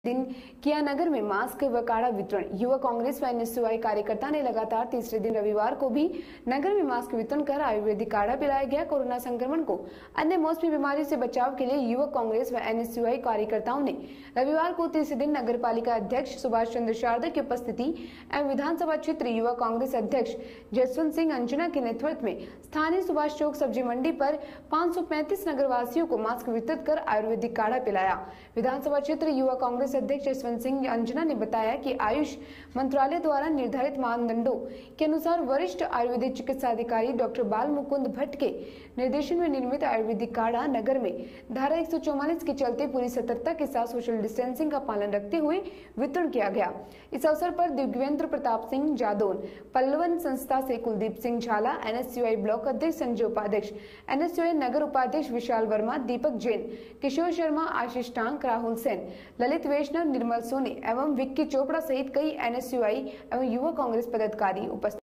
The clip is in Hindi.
दिन किया नगर में मास्क व काढ़ा वितरण। युवा कांग्रेस व एनएसयूआई कार्यकर्ता ने लगातार तीसरे दिन रविवार को भी नगर में मास्क वितरण कर आयुर्वेदिक काढ़ा पिलाया गया। कोरोना संक्रमण को अन्य मौसमी बीमारी से बचाव के लिए युवा कांग्रेस व एनएसयूआई कार्यकर्ताओं ने रविवार को तीसरे दिन नगर पालिका अध्यक्ष सुभाष चंद्र शारदा की उपस्थिति एवं विधानसभा क्षेत्र युवा कांग्रेस अध्यक्ष जसवंत सिंह अंजना के नेतृत्व में स्थानीय सुभाष चौक सब्जी मंडी पर 535 नगरवासियों को मास्क वितरित कर आयुर्वेदिक काढ़ा पिलाया। विधानसभा क्षेत्र युवा कांग्रेस अध्यक्ष जसवंत सिंह अंजना ने बताया कि आयुष मंत्रालय द्वारा निर्धारित मानदंडों के अनुसार वरिष्ठ आयुर्वेदिक चिकित्सा अधिकारी डॉक्टर बाल मुकुंद भट्ट के निर्देशन में निर्मित आयुर्वेदिक काढ़ा नगर में धारा 144 के चलते पूरी सतर्कता के साथ सोशल डिस्टेंसिंग का पालन रखते हुए वितरण किया गया। इस अवसर पर दिव्येंद्र प्रताप सिंह जादौन, पल्लवन संस्था से कुलदीप सिंह झाला, एनएसयूआई ब्लॉक अध्यक्ष संजय उपाध्यक्ष, एनएसयूआई नगर उपाध्यक्ष विशाल वर्मा, दीपक जैन, किशोर शर्मा, आशीष टांक, राहुल सेन, ललित वैष्णव, निर्मल सोनी एवं विक्की चोपड़ा सहित कई एनएसयूआई एवं युवा कांग्रेस पदाधिकारी उपस्थित।